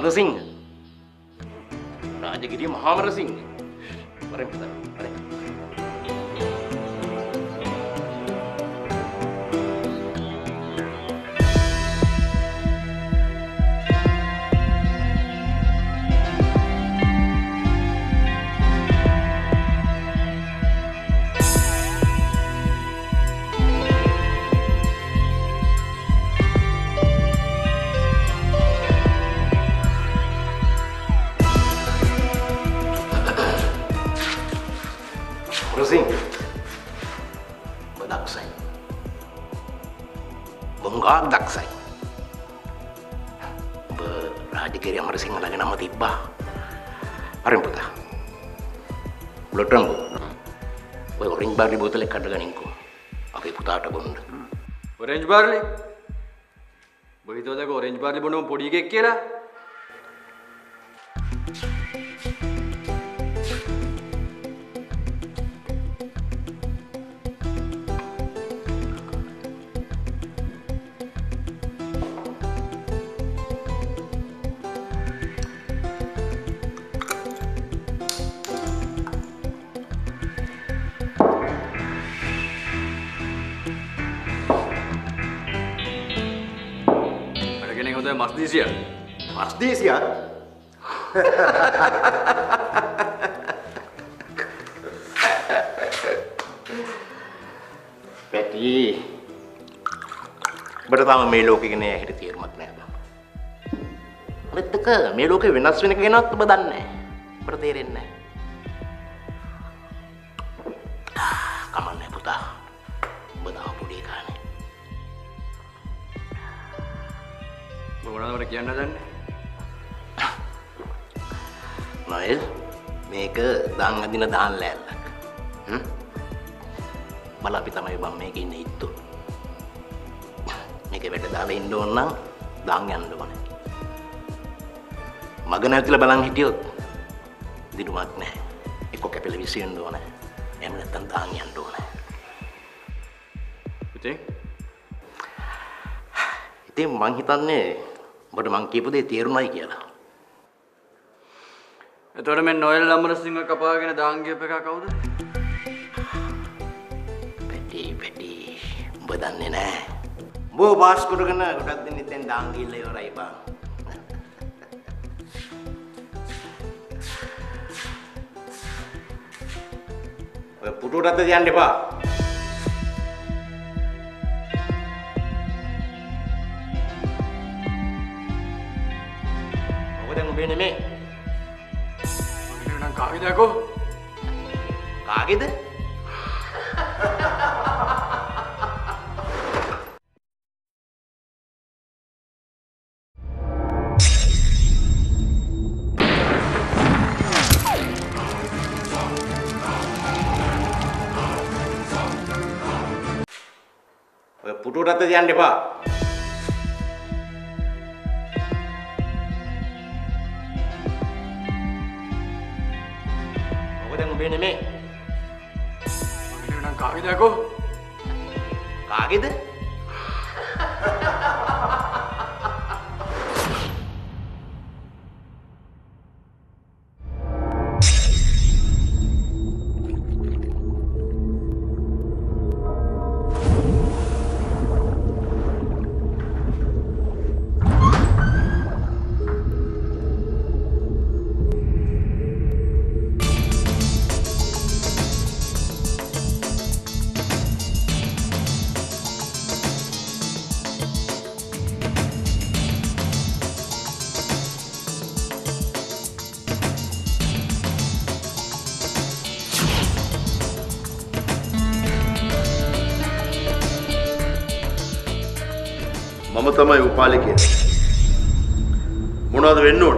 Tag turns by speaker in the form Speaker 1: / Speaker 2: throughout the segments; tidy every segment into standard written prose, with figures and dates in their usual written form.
Speaker 1: අමරසිංහ. රාජගිරිය මහා අමරසිංහ. වරෙන් පුතා. වරෙන්. Rosing, berdaksai, bengkak daksai, berajikiri yang Rosing lagi nama tiba, hari putar, belum boy orange bar di botol ikan dengan ingku, apa putar ada bunda,
Speaker 2: orange bar le, begitu ada orange bar di bunda podi cake kira.
Speaker 1: Mas Disia. Peti. Pertama meloke kene ඇහෙට තීරමක් නෑ බං. අනිත් එක මෙලෝකේ වෙනස් වෙන කෙනාත් ඔබ දන්නේ නෑ. ඔබට තේරෙන්නේ නෑ. කමන්නේ පුතා. ඔබ තාම පොඩි කානේ.
Speaker 2: මොනවද කියන්න හදන්නේ?
Speaker 1: Noel, මේක දාන් අදින දාන් ලෑල්ලක්. බල අපි තමයි බම් මේක ඉන්නේ ඉත්තු. මේක වැඩ දාලා ඉන්න ඕන නම් දාන් යන්න ඕනේ. මග නැතිලා බලන් හිටියොත් දිනුවක් නැහැ. එක්ක කැපෙල විසින්න ඕනේ. එහෙම නැත්නම් දාන් යන්න ඕනේ. ඉතින් මං හිතන්නේ ඔබට මං කියපු දේ තේරුණායි කියලා.
Speaker 2: එතකොට මේ නොයල් අමරසිංහ කපාගෙන දාන් ගියප එක කවුද?
Speaker 1: පැටි උඹ දන්නේ නැහැ. උඹ පාස් කරගෙන ගොඩක් දින ඉතින් දාන් ගිහලා ඉවරයි බං. ඔය පුටුවට යන්න එපා. ඔබ දැන් උඹේ නෙමෙයි.
Speaker 2: කාගෙද අකෝ?
Speaker 1: කාගෙද? ඔය පුටුවට යන්න එපා. උඹේ නෙමෙයි.
Speaker 2: මම කාගෙද අකෝ?
Speaker 1: කාගෙද?
Speaker 3: මම තමයි උපාලිකයා. මොනවද වෙන්න ඕන?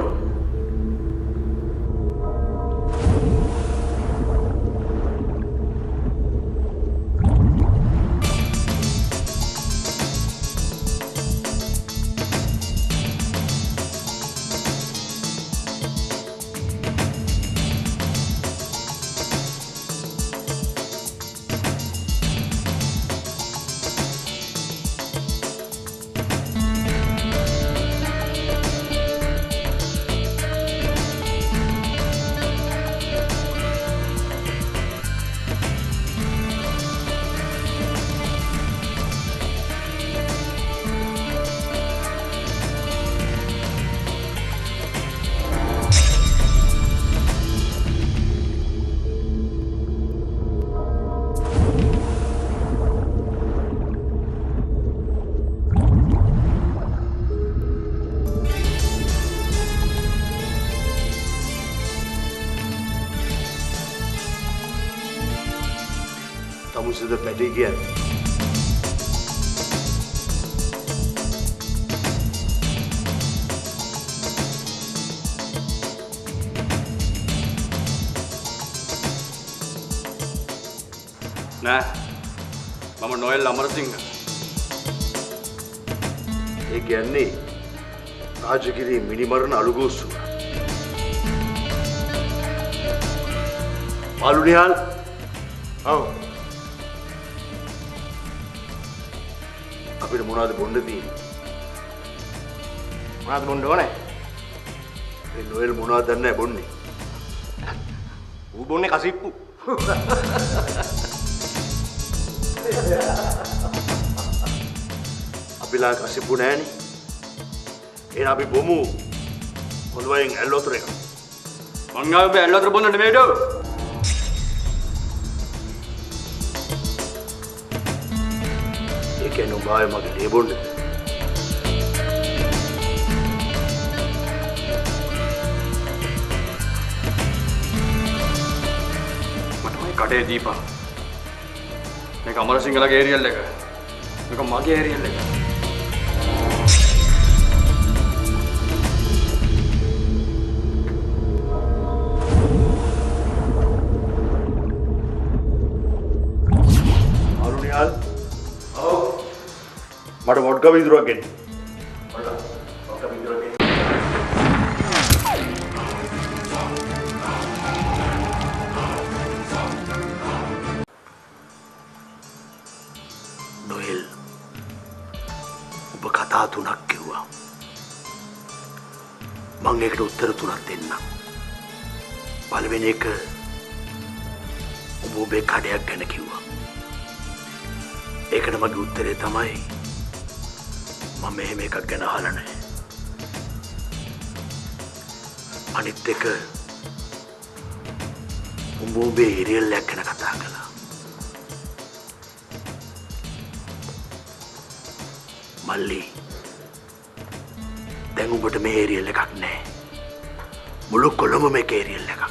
Speaker 3: තමුසේද පැටි කියන්නේ.
Speaker 2: නෑ මම නොයල් අමරසිංහ.
Speaker 3: ඒ කියන්නේ රාජගිරි මිනිමරණ අලුගෝසුව. මාළුනිහාල්.
Speaker 1: ඔව්.
Speaker 3: අපිට මොනවද බොන්න තියෙන්නේ?
Speaker 1: මොනවද බොන්න ඕනේ?
Speaker 3: මේ නොයල් මොනවද දන්නේ නැහැ බොන්නේ.
Speaker 1: ඌ බොන්නේ කසිප්පු.
Speaker 3: අපිලා කසිප්පු නැහනේ. එහෙනම් අපි බොමු හොඳ වයින් ඇල්ලොතර එක.
Speaker 2: මං ආවේ ඇල්ලතර බොන්න නෙමෙයිද?
Speaker 3: ඒ කියන්නේ උඹ ආයේ මගේ ලේ බොන්නද?
Speaker 2: මට මේ කඩේ දීපන්. මේක අමරසිංහලගේ ඒරියල් එක. මේක මගේ ඒරියල් එක.
Speaker 3: මාළුනිහාල්. ඔව්. මට වොඩ්කා විදුරක් ගෙන්න. වොඩ්කා විදුරක් ගෙන්න. නොයල් ඔබ කතා තුනක් කිව්වා. මං ඒකට උත්තර තුනක් දෙන්නම්. පළවෙනි එක ඔබ ඔබේ කඩයක් ගැන කිව්වා. ඒකට මගේ උත්තරේ තමයි මම මෙහෙම එකක් ගැන අහලා නැහැ. අනිත් එක උඹ ඔබේ ඒරියල් එක ගැන කතා කළා. මල්ලි දැන් උඹට මේ ඒරියල් එකක් නැහැ. මුළු කොළඹ මේක ඒරියල් එකක්.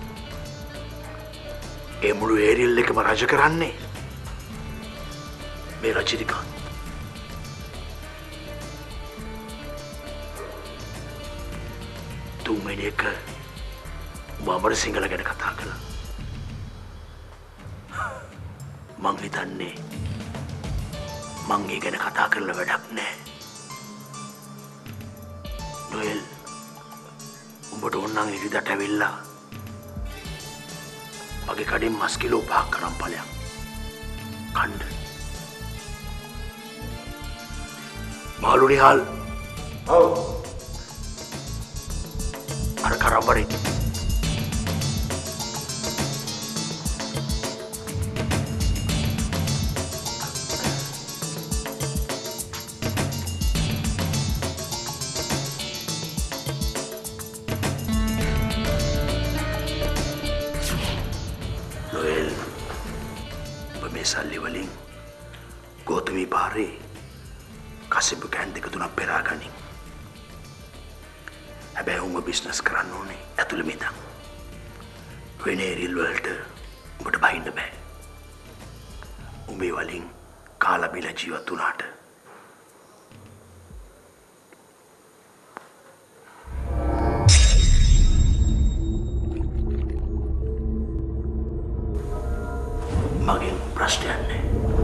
Speaker 3: ඒ මුළු ඒරියල් එකම රජ කරන්නේ මේ රජිනිකාන්ත. තුන්වෙනි එක උඹ අමරසිංහල ගැන කතා කළා. මං හිතන්නේ මං ඒ ගැන කතා කරලා වැඩක් නැහැ. නොයල් උඹට ඕනනම් ඉරිදට ඇවිල්ලා මගේ කඩෙන් මස් කිලෝ 5ක් කරන් ඵලයක් කණ්ඩ. මාළුනිහාල්.
Speaker 1: ඔව්.
Speaker 3: අර කරම්බරේ නොයල් ඔබ මේ සල්ලි වලින් ගෝතමී පාරේ කසිප්පු කෑන් දෙක තුනක් පෙරා ගනින්. හැබැයි උඹ බිස්නස් කරන්න ඕනේ ඇතුළෙම ඉඳන්. වෙන ඒරියල් වලට උඹට බහින්න බෑ. උඹේ වලින් කාලා බිලා ජීවත් වුණාට මගෙන් ප්‍රශ්නයක් නැහැ.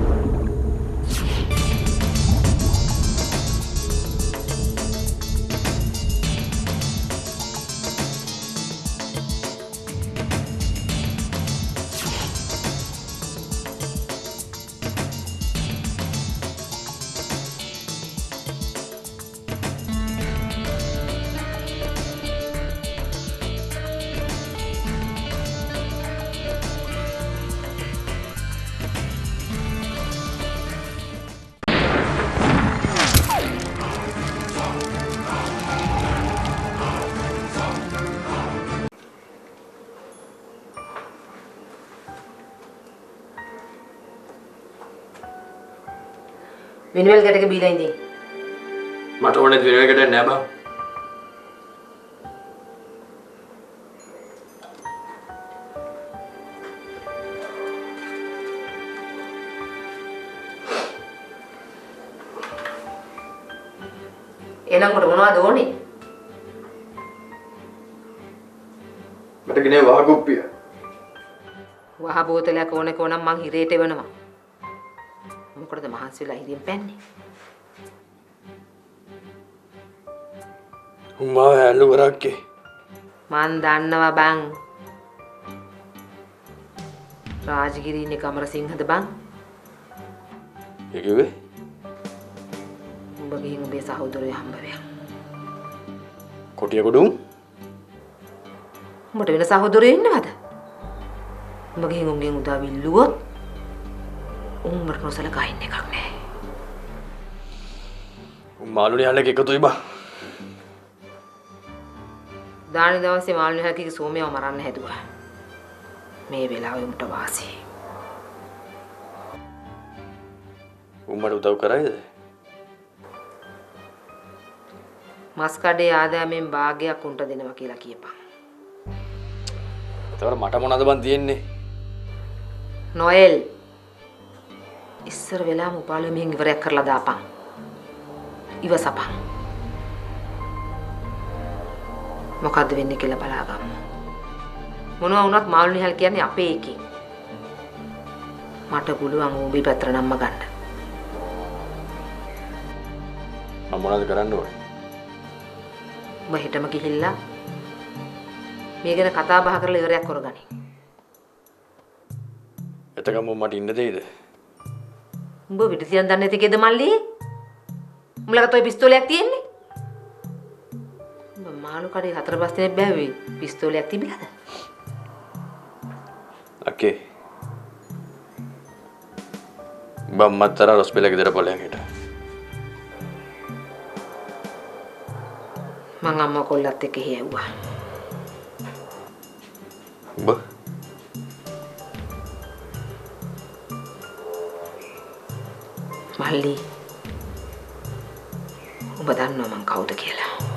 Speaker 4: මිනිවල් ගැටක බීලා ඉඳින්.
Speaker 2: මට ඕනේ විනෝද ගැටයක් නෑ බං.
Speaker 4: එහෙනම් උඹට මොනවද ඕනේ?
Speaker 2: මට ගෙනේ වහගුප්පිය.
Speaker 4: වහ බෝතලයක් ඕනේ කොනම් මං හිරේට එවනවා. මොකටද මහන්සි වෙලා හිරියෙන් පැන්නේ?
Speaker 2: උම්මා හැලු කරක්කේ.
Speaker 4: මං දන්නවා බං. රාජගිරි ඉන්නේ කමරසිංහද බං?
Speaker 2: ඒ කිව්වේ?
Speaker 4: උඹ ගිහින් උඹේ සහෝදරයෝ හම්බ වෙනවා.
Speaker 2: කොටිය කොඩුම්?
Speaker 4: උඹට වෙන සහෝදරයෝ ඉන්නවද? උඹ ගිහින් උන්ගෙන් උදව් ඉල්ලුවොත් උඹට නොසලකා ඉන්න එකක් නෑ.
Speaker 2: මාළුනි හලක එකතුයි බා.
Speaker 4: දානි දවසේ මාළුනි හලකගේ සෝමයව මරන්න හැදුවා. මේ වෙලාවේ උඹට වාසි.
Speaker 2: උඹට උදව් කරයිද?
Speaker 4: මස් කඩේ ආදායමෙන් භාගයක් උන්ට දෙනවා කියලා කියපන්.
Speaker 2: ඒතර මට මොනවද බන් තියෙන්නේ?
Speaker 4: නොයල් ඉස්සර වෙලාම උපාලුවේ මෙහෙන් ඉවරයක් කරලා දාපන්. ඉවසපන්. මොකද්ද වෙන්නේ කියලා බලාගමු. මොනවා වුණත් මාළුනි හල් කියන්නේ අපේ එකේ. මට පුළුවන් උඹේ පැත්තට නම්ම ගන්න.
Speaker 2: මම මොනවද කරන්න ඕනේ?
Speaker 4: උඹ හෙටම ගිහිල්ලා මේ ගැන කතා බහ කරලා ඉවරයක් කරගනි.
Speaker 2: එතකම මට ඉන්න දෙයිද?
Speaker 4: උඹ විදිසියක් දන්නේ නැති කේද මල්ලි? උඹලකට ඔය පිස්තෝලයක් තියෙන්නේ? උඹ මාළු කඩේ 4-5 දිනක් බෑවේ පිස්තෝලයක් තිබිලාද?
Speaker 2: අක්කේ. බම්මත්තර රොස්පෙල ගෙදර පලයන් හිට.
Speaker 4: මං අම්මා කොල්ලත් එක්ක හියුවා.
Speaker 2: උඹ
Speaker 4: මල්ලි උඹ දන්නවා මං කවුද කියලා?